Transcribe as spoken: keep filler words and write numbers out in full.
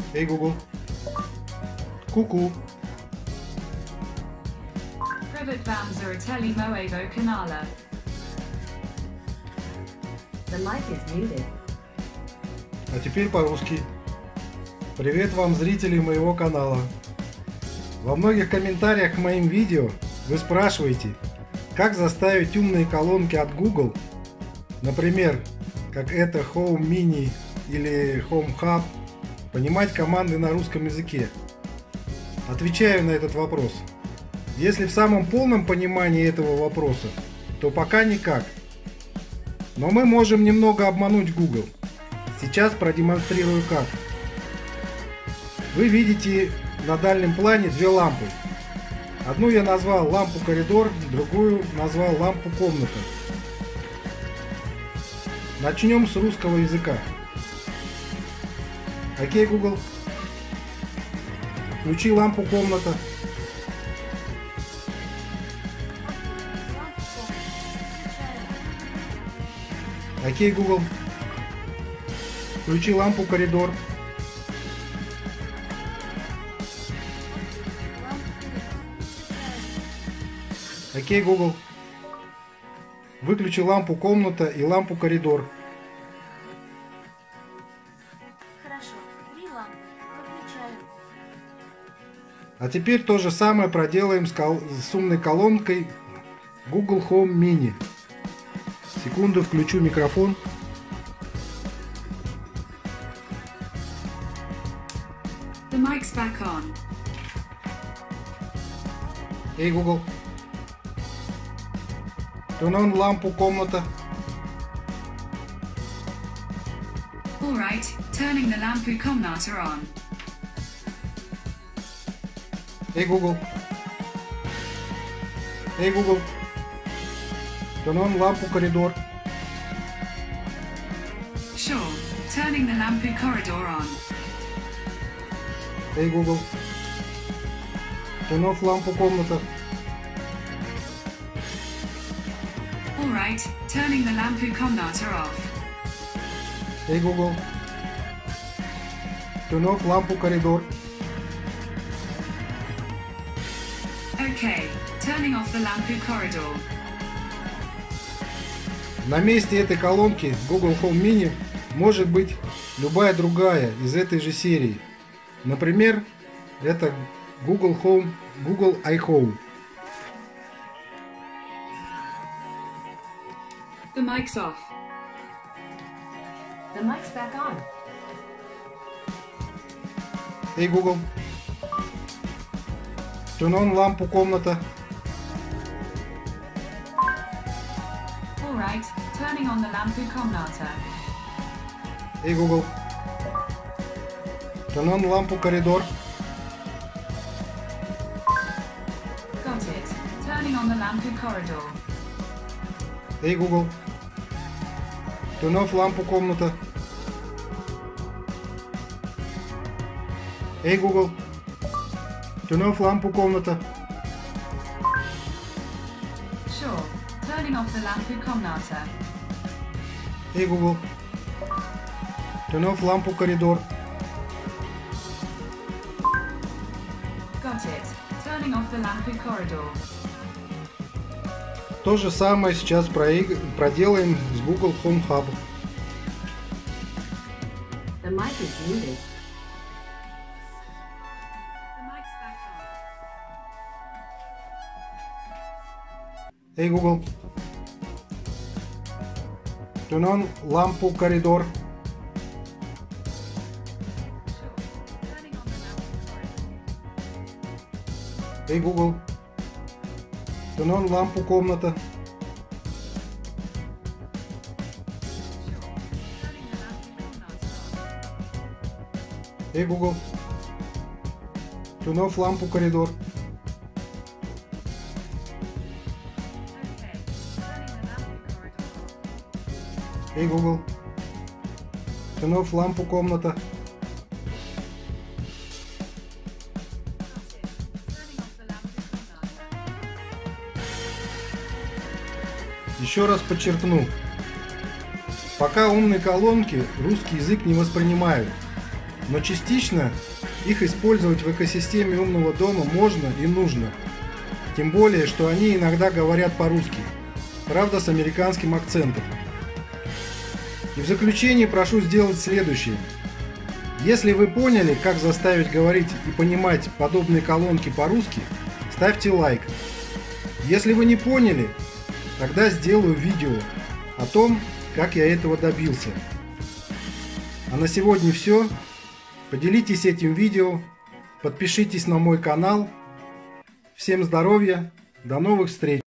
Эй, Google. Ку-ку. Pryfed fam Zurateli Moevo Canala. The mic is muted. А теперь по-русски. Привет вам, зрители моего канала. Во многих комментариях к моим видео вы спрашиваете, как заставить умные колонки от Google, например, как это Home Mini или Home Hub, понимать команды на русском языке. Отвечаю на этот вопрос. Если в самом полном понимании этого вопроса, то пока никак. Но мы можем немного обмануть Google. Сейчас продемонстрирую как. Вы видите на дальнем плане две лампы. Одну я назвал лампу коридор, другую назвал лампу комната. Начнем с русского языка. Окей, Google. Включи лампу комната. Окей, Google. Включи лампу коридор. Окей, Google. Выключи лампу комната и лампу коридор. Хорошо, три лампы. Выключаю. А теперь то же самое проделаем с, кол с умной колонкой Google Home Mini. Секунду, включу микрофон. The mic's back on. Эй, Google. Turn on лампу комната. All right, turning the lampu komnata on. Эй, Google. Эй, Google. Turn on лампу коридор. Sure, turning the lampu corridor on. Эй, Google. Turn off лампу комната. All right, turning the lampu komnata off. Эй, Google. Turn off лампу коридор. Okay, turning off the lampu corridor. На месте этой колонки Google Home Mini может быть любая другая из этой же серии. Например, это Google Home, Google iHome. The mic's off. The mic's back on. Эй, Google. Turn on лампу комната. All right, turning on the lampu komnata. Эй, Google. Turn on лампу коридор. Got it, turning on the lampu corridor. Эй, Google. Turn off лампу комната. Эй, Google. Turn off лампу комната. Sure, turning off the lampu komnata. Эй, Google. Turn off лампу коридор. Got it, turning off the lampu corridor. То же самое сейчас проиг... проделаем с Google Home Hub. The mic is muted. The mic's back on. Эй, Google. Turn on лампу коридор. Sure, turning on the lampu corridor. Эй, Google. Turn on лампу комната. Sure, turning the lampu komnata on. Эй, Google. Turn off лампу коридор. Okay, turning the lampu corridor on. Эй, Google. Turn off лампу комната. Got it, turning off the lampu komnata. Еще раз подчеркну. Пока умные колонки русский язык не воспринимают. но частично их использовать в экосистеме умного дома можно и нужно. Тем более, что они иногда говорят по-русски, правда с американским акцентом. И в заключение прошу сделать следующее. Если вы поняли, как заставить говорить и понимать подобные колонки по-русски, ставьте лайк. Если вы не поняли, тогда сделаю видео о том, как я этого добился. А на сегодня все. Поделитесь этим видео, подпишитесь на мой канал. Всем здоровья, до новых встреч!